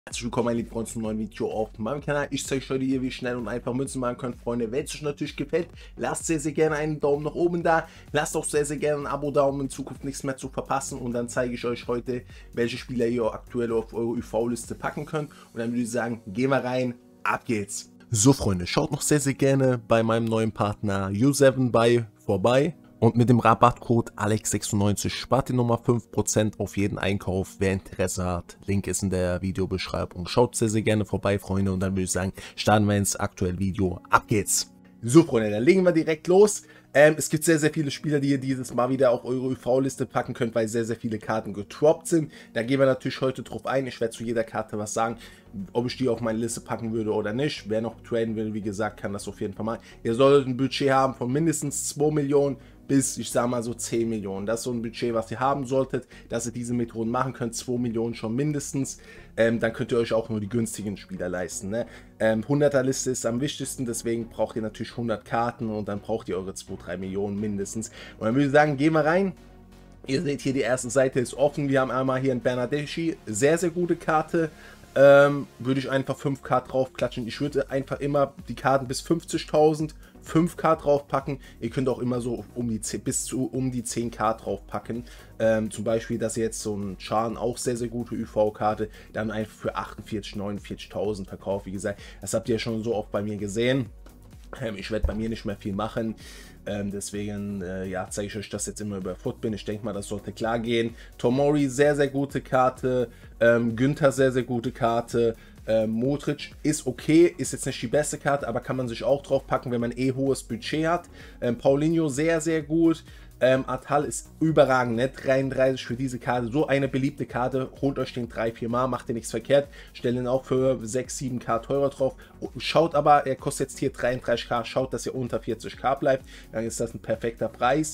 Herzlich willkommen, meine lieben Freunde, zum neuen Video auf meinem Kanal. Ich zeige euch heute hier, wie ihr schnell und einfach Münzen machen könnt, Freunde. Wenn es euch natürlich gefällt, lasst sehr, sehr gerne einen Daumen nach oben da. Lasst auch sehr, sehr gerne ein Abo da, um in Zukunft nichts mehr zu verpassen. Und dann zeige ich euch heute, welche Spieler ihr aktuell auf eure UV-Liste packen könnt. Und dann würde ich sagen, gehen wir rein, ab geht's. So, Freunde, schaut noch sehr, sehr gerne bei meinem neuen Partner U7 bei vorbei. Und mit dem Rabattcode Alex96 spart ihr nochmal 5% auf jeden Einkauf, wer Interesse hat. Link ist in der Videobeschreibung. Schaut sehr, sehr gerne vorbei, Freunde. Und dann würde ich sagen, starten wir ins aktuelle Video. Ab geht's! So, Freunde, dann legen wir direkt los. Es gibt sehr, sehr viele Spieler, die ihr dieses Mal wieder auf eure UV-Liste packen könnt, weil sehr, sehr viele Karten getroppt sind. Da gehen wir natürlich heute drauf ein. Ich werde zu jeder Karte was sagen, ob ich die auf meine Liste packen würde oder nicht. Wer noch traden will, wie gesagt, kann das auf jeden Fall machen. Ihr solltet ein Budget haben von mindestens 2 Millionen bis, ich sage mal so 10 Millionen. Das ist so ein Budget, was ihr haben solltet, dass ihr diese Methoden machen könnt. 2 Millionen schon mindestens. Dann könnt ihr euch auch nur die günstigen Spieler leisten. Ne? 100er Liste ist am wichtigsten, deswegen braucht ihr natürlich 100 Karten und dann braucht ihr eure 2-3 Millionen mindestens. Und dann würde ich sagen, gehen wir rein. Ihr seht hier, die erste Seite ist offen. Wir haben einmal hier einen Bernardeschi, sehr, sehr gute Karte. Würde ich einfach 5k draufklatschen. Ich würde einfach immer die Karten bis 50.000 5k draufpacken. Ihr könnt auch immer so um die 10, bis zu um die 10k draufpacken. Zum Beispiel, dass ihr jetzt so einen Chan, auch sehr, sehr gute UV-Karte, dann einfach für 48.000, 49.000 verkauft. Wie gesagt, das habt ihr schon so oft bei mir gesehen. Ich werde bei mir nicht mehr viel machen. Deswegen ja, zeige ich euch das jetzt immer über Footbin. Ich denke mal, das sollte klar gehen. Tomori, sehr, sehr gute Karte. Günther, sehr, sehr gute Karte. Modric ist okay, ist jetzt nicht die beste Karte, aber kann man sich auch drauf packen, wenn man eh hohes Budget hat. Paulinho, sehr, sehr gut. Atal ist überragend, ne? 33 für diese Karte, so eine beliebte Karte, holt euch den 3-4 Mal, macht ihr nichts verkehrt, stellt ihn auch für 6-7k teurer drauf, schaut aber, er kostet jetzt hier 33k, schaut, dass ihr unter 40k bleibt, dann ist das ein perfekter Preis.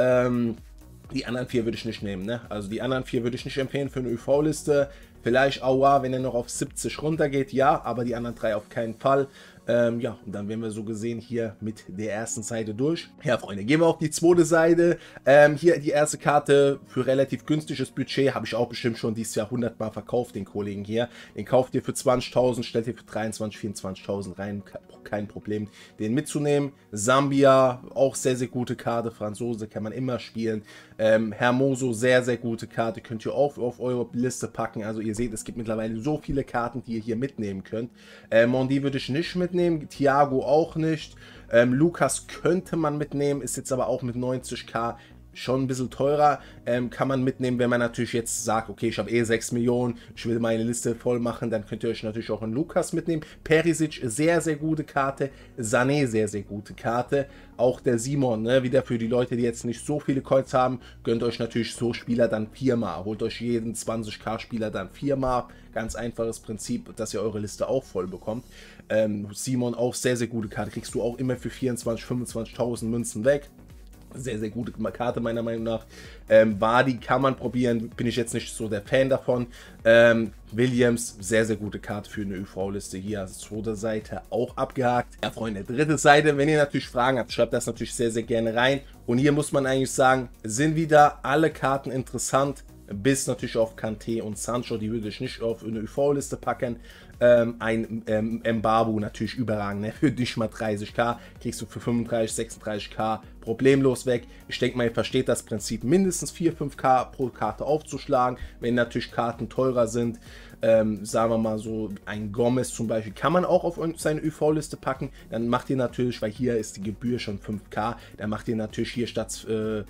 Die anderen 4 würde ich nicht nehmen, ne? Also die anderen 4 würde ich nicht empfehlen für eine UV-Liste. Vielleicht Aua, wenn er noch auf 70 runtergeht, ja, aber die anderen 3 auf keinen Fall. Ja, und dann wären wir so gesehen hier mit der ersten Seite durch. Ja, Freunde, gehen wir auf die zweite Seite. Hier die erste Karte für relativ günstiges Budget. Habe ich auch bestimmt schon dieses Jahr 100 Mal verkauft, den Kollegen hier. Den kauft ihr für 20.000, stellt ihr für 23.000, 24.000 rein. Kein Problem, den mitzunehmen. Sambia, auch sehr, sehr gute Karte. Franzose kann man immer spielen. Hermoso, sehr, sehr gute Karte. Könnt ihr auch auf eure Liste packen. Also ihr seht, es gibt mittlerweile so viele Karten, die ihr hier mitnehmen könnt. Mondi würde ich nicht mitnehmen. Thiago auch nicht. Lukas könnte man mitnehmen, ist jetzt aber auch mit 90k schon ein bisschen teurer. Kann man mitnehmen, wenn man natürlich jetzt sagt, okay, ich habe eh 6 Millionen, ich will meine Liste voll machen, dann könnt ihr euch natürlich auch einen Lukas mitnehmen. Perisic, sehr, sehr gute Karte. Sané, sehr, sehr gute Karte. Auch der Simon, ne, wieder für die Leute, die jetzt nicht so viele Coins haben, gönnt euch natürlich so Spieler dann 4-mal. Holt euch jeden 20k Spieler dann 4-mal. Ganz einfaches Prinzip, dass ihr eure Liste auch voll bekommt. Simon, auch sehr, sehr gute Karte. Kriegst du auch immer für 24.000, 25.000 Münzen weg. Sehr, sehr gute Karte meiner Meinung nach. Vardy kann man probieren, bin ich jetzt nicht so der Fan davon. Williams, sehr, sehr gute Karte für eine UV-Liste hier. Also zweite Seite auch abgehakt. Ja, Freunde, dritte Seite, wenn ihr natürlich Fragen habt, schreibt das natürlich sehr, sehr gerne rein. Und hier muss man eigentlich sagen, sind wieder alle Karten interessant, bis natürlich auf Kanté und Sancho, die würde ich nicht auf eine UV-Liste packen. Ein Mbabu natürlich überragend, ne? Für dich mal 30k, kriegst du für 35, 36k problemlos weg. Ich denke mal, ihr versteht das Prinzip, mindestens 4, 5k pro Karte aufzuschlagen. Wenn natürlich Karten teurer sind, sagen wir mal so, ein Gomez zum Beispiel, kann man auch auf seine UV-Liste packen. Dann macht ihr natürlich, weil hier ist die Gebühr schon 5k, dann macht ihr natürlich hier statt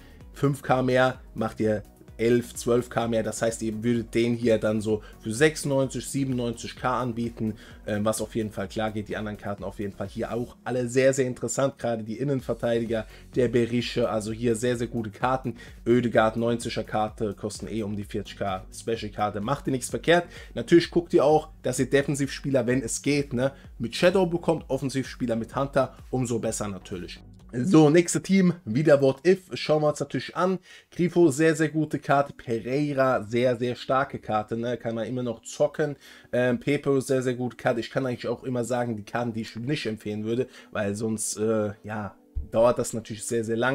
5k mehr, macht ihr 11, 12k mehr, das heißt, ihr würdet den hier dann so für 96, 97k anbieten, was auf jeden Fall klar geht. Die anderen Karten auf jeden Fall hier auch alle sehr, sehr interessant, gerade die Innenverteidiger, der Berische, also hier sehr, sehr gute Karten. Oedegaard 90er Karte, kosten eh um die 40k, Special Karte, macht ihr nichts verkehrt. Natürlich guckt ihr auch, dass ihr Defensivspieler, wenn es geht, ne, mit Shadow bekommt, Offensivspieler mit Hunter, umso besser natürlich. So, nächste Team, wieder What If, schauen wir uns natürlich an. Grifo, sehr, sehr gute Karte. Pereira, sehr, sehr starke Karte, ne? Kann man immer noch zocken. Pepe, sehr, sehr gute Karte. Ich kann eigentlich auch immer sagen, die Karten, die ich nicht empfehlen würde, weil sonst, ja, dauert das natürlich sehr, sehr lange.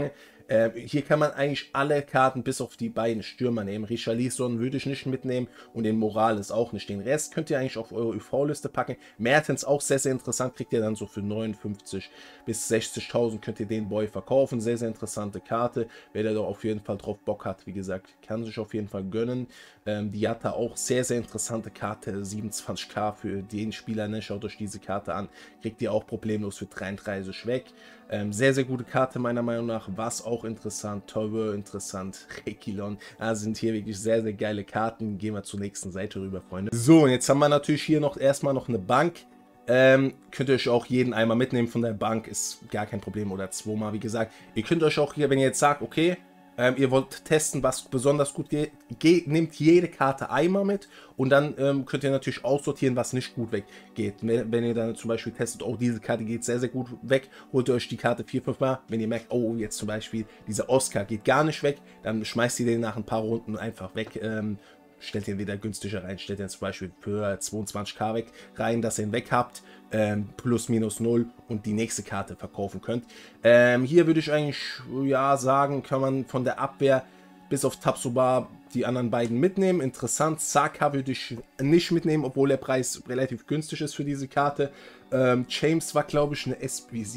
Hier kann man eigentlich alle Karten bis auf die beiden Stürmer nehmen. Richarlison würde ich nicht mitnehmen und den Morales auch nicht. Den Rest könnt ihr eigentlich auf eure UV-Liste packen. Mertens auch sehr, sehr interessant. Kriegt ihr dann so für 59 bis 60.000 könnt ihr den Boy verkaufen. Sehr, sehr interessante Karte. Wer da doch auf jeden Fall drauf Bock hat, wie gesagt, kann sich auf jeden Fall gönnen. Diatta auch sehr, sehr interessante Karte. 27k für den Spieler. Ne? Schaut euch diese Karte an. Kriegt ihr auch problemlos für 33 weg. Sehr, sehr gute Karte meiner Meinung nach. Was auch interessant. Torre interessant. Requilon. Sind hier wirklich sehr, sehr geile Karten. Gehen wir zur nächsten Seite rüber, Freunde. So, und jetzt haben wir natürlich hier noch erstmal noch eine Bank. Könnt ihr euch auch jeden einmal mitnehmen von der Bank. Ist gar kein Problem. Oder zweimal, wie gesagt. Ihr könnt euch auch hier, wenn ihr jetzt sagt, okay, ihr wollt testen, was besonders gut geht, nehmt jede Karte einmal mit und dann könnt ihr natürlich aussortieren, was nicht gut weggeht. Wenn ihr dann zum Beispiel testet, oh, diese Karte geht sehr, sehr gut weg, holt ihr euch die Karte 4-5 Mal. Wenn ihr merkt, oh, jetzt zum Beispiel dieser Oscar geht gar nicht weg, dann schmeißt ihr den nach ein paar Runden einfach weg. Stellt ihn wieder günstiger rein, stellt ihn zum Beispiel für 22k weg rein, dass ihr ihn weg habt, plus minus 0 und die nächste Karte verkaufen könnt. Hier würde ich eigentlich ja sagen, kann man von der Abwehr bis auf Tapsoba die anderen beiden mitnehmen. Interessant, Saka würde ich nicht mitnehmen, obwohl der Preis relativ günstig ist für diese Karte. James war, glaube ich, eine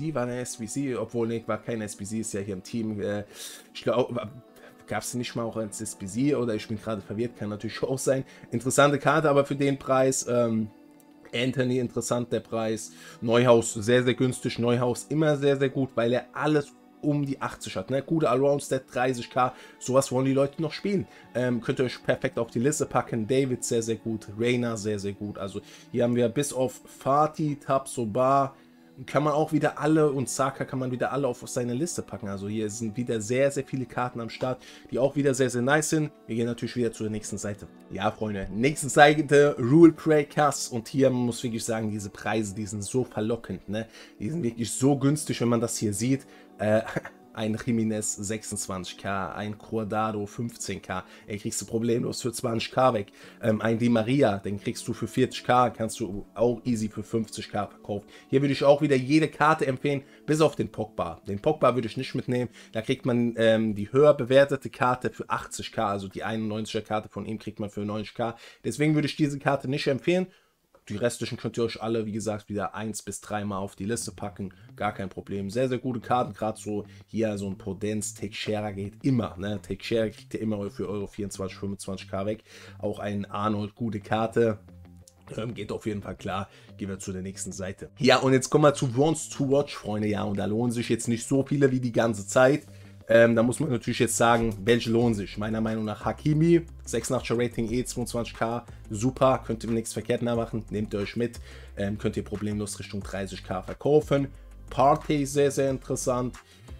SBC, obwohl ne, war keine SBC, ist ja hier im Team. Ich glaube, gab es nicht mal auch als SBC oder ich bin gerade verwirrt, kann natürlich auch sein. Interessante Karte, aber für den Preis. Anthony, interessant der Preis. Neuhaus, sehr, sehr günstig. Neuhaus immer sehr, sehr gut, weil er alles um die 80 hat. Ne? Gute Allround-Stat, 30k. Sowas wollen die Leute noch spielen. Könnt ihr euch perfekt auf die Liste packen. David sehr, sehr gut. Reina sehr, sehr gut. Also hier haben wir bis auf Fatih, Tapsoba, kann man auch wieder alle und Saka kann man wieder alle auf seine Liste packen. Also hier sind wieder sehr, sehr viele Karten am Start, die auch wieder sehr, sehr nice sind. Wir gehen natürlich wieder zur nächsten Seite. Ja, Freunde, nächste Seite, Rule Breakers. Und hier muss ich wirklich sagen, diese Preise, die sind so verlockend. Ne? Die sind wirklich so günstig, wenn man das hier sieht. Ein Jimenez 26k, ein Cordado 15k, kriegst du problemlos für 20k weg. Ein Di Maria, den kriegst du für 40k, kannst du auch easy für 50k verkaufen. Hier würde ich auch wieder jede Karte empfehlen, bis auf den Pogba. Den Pogba würde ich nicht mitnehmen, da kriegt man die höher bewertete Karte für 80k, also die 91er Karte von ihm kriegt man für 90k. Deswegen würde ich diese Karte nicht empfehlen. Die restlichen könnt ihr euch alle, wie gesagt, wieder 1 bis 3 Mal auf die Liste packen. Gar kein Problem. Sehr, sehr gute Karten. Gerade so hier so ein Podenz, Teixeira geht immer. Ne? Teixeira kriegt ihr immer für eure 24, 25k weg. Auch ein Arnold, gute Karte. Geht auf jeden Fall klar. Gehen wir zu der nächsten Seite. Ja, und jetzt kommen wir zu Bronze to Watch, Freunde. Ja, und da lohnen sich jetzt nicht so viele wie die ganze Zeit. Da muss man natürlich jetzt sagen, welche lohnen sich. Meiner Meinung nach Hakimi, 86er Rating, 22k, super, könnt ihr nichts verkehrt machen, nehmt ihr euch mit, könnt ihr problemlos Richtung 30k verkaufen. Partey, sehr, sehr interessant.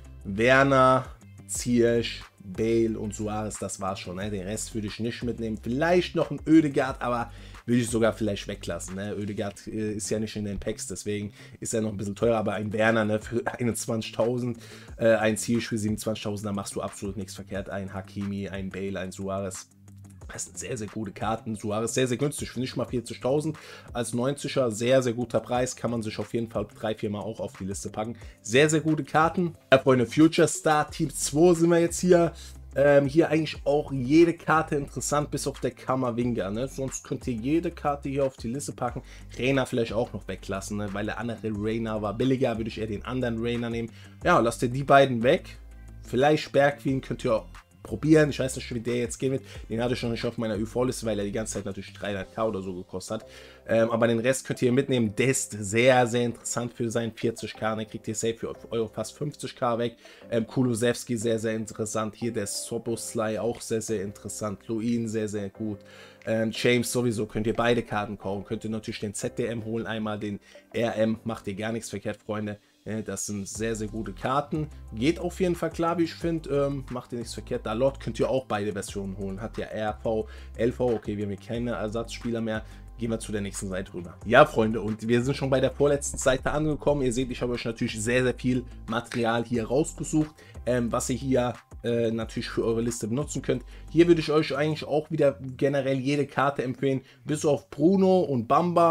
Werner, Ziyech, Bale und Suarez, das war's schon. Ne? Den Rest würde ich nicht mitnehmen. Vielleicht noch ein Oedegaard, aber würde ich sogar vielleicht weglassen. Ne? Oedegaard ist ja nicht in den Packs, deswegen ist er noch ein bisschen teurer, aber ein Werner ne, für 21.000, ein Ziyech für 27.000, da machst du absolut nichts verkehrt. Ein Hakimi, ein Bale, ein Suarez. Das sind sehr, sehr gute Karten. Suarez sehr, sehr günstig, für nicht mal 40.000. Als 90er, sehr, sehr guter Preis. Kann man sich auf jeden Fall 3-4 Mal auch auf die Liste packen. Sehr, sehr gute Karten. Ja, Freunde, Future Star Team 2 sind wir jetzt hier. Hier eigentlich auch jede Karte interessant, bis auf der Kamavinga. Ne? Sonst könnt ihr jede Karte hier auf die Liste packen. Reina vielleicht auch noch weglassen, ne? Weil der andere Reina war billiger. Würde ich eher den anderen Reina nehmen. Ja, lasst ihr die beiden weg. Vielleicht Bergwijn könnt ihr auch probieren. Ich weiß nicht, wie der jetzt gehen wird. Den hatte ich noch nicht auf meiner UV-Liste, weil er die ganze Zeit natürlich 300k oder so gekostet hat. Aber den Rest könnt ihr mitnehmen. Dest, sehr, sehr interessant für seinen 40k. Dann kriegt ihr safe für eure fast 50k weg. Kulusevski, sehr, sehr interessant. Hier der Soboslai, auch sehr, sehr interessant. Luin, sehr, sehr gut. James sowieso, könnt ihr beide Karten kaufen. Könnt ihr natürlich den ZDM holen, einmal den RM. Macht ihr gar nichts verkehrt, Freunde. Das sind sehr, sehr gute Karten. Geht auf jeden Fall klar, wie ich finde. Macht ihr nichts verkehrt. Dalot könnt ihr auch beide Versionen holen. Hat ja RV, LV. Okay, wir haben hier keine Ersatzspieler mehr. Gehen wir zu der nächsten Seite rüber. Ja, Freunde, und wir sind schon bei der vorletzten Seite angekommen. Ihr seht, ich habe euch natürlich sehr, sehr viel Material hier rausgesucht, was ihr hier natürlich für eure Liste benutzen könnt. Hier würde ich euch eigentlich auch wieder generell jede Karte empfehlen, bis auf Bruno und Bamba.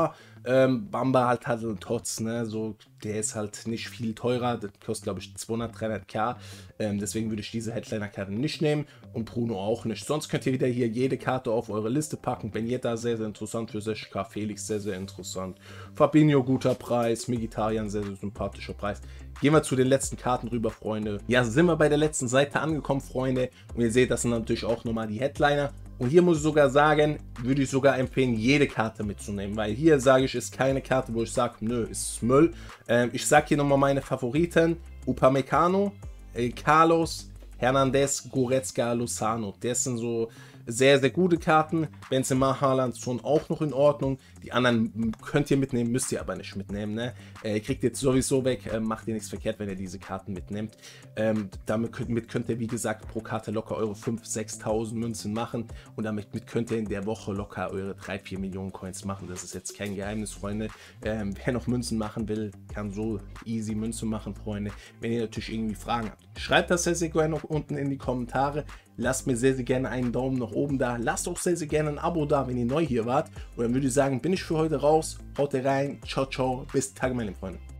Bamba halt einen Tots, ne? So, der ist halt nicht viel teurer, das kostet glaube ich 200, 300k. Deswegen würde ich diese Headliner-Karte nicht nehmen und Bruno auch nicht. Sonst könnt ihr wieder hier jede Karte auf eure Liste packen. Benjetta sehr, sehr interessant für 60k, Felix sehr, sehr interessant. Fabinho guter Preis, Mkhitaryan sehr, sehr sympathischer Preis. Gehen wir zu den letzten Karten rüber, Freunde. Ja, sind wir bei der letzten Seite angekommen, Freunde. Und ihr seht, das sind natürlich auch nochmal die Headliner. Und hier muss ich sogar sagen, würde ich sogar empfehlen, jede Karte mitzunehmen. Weil hier sage ich, ist keine Karte, wo ich sage, nö, ist Müll. Ich sage hier nochmal meine Favoriten. Upamecano, Carlos, Hernandez, Goretzka, Lozano. Das sind so sehr, sehr gute Karten. Benzema, Haaland schon auch noch in Ordnung. Die anderen könnt ihr mitnehmen, müsst ihr aber nicht mitnehmen. Ne? Kriegt jetzt sowieso weg, macht ihr nichts verkehrt, wenn ihr diese Karten mitnehmt. Damit könnt ihr, wie gesagt, pro Karte locker eure 5.000, 6.000 Münzen machen. Und damit könnt ihr in der Woche locker eure 3, 4 Millionen Coins machen. Das ist jetzt kein Geheimnis, Freunde. Wer noch Münzen machen will, kann so easy Münzen machen, Freunde. Wenn ihr natürlich irgendwie Fragen habt, schreibt das sehr, sehr gerne noch unten in die Kommentare. Lasst mir sehr, sehr gerne einen Daumen nach oben da. Lasst auch sehr, sehr gerne ein Abo da, wenn ihr neu hier wart. Und dann würde ich sagen, bin ich für heute raus. Haut rein. Ciao, ciao. Bis Tage, meine Freunde.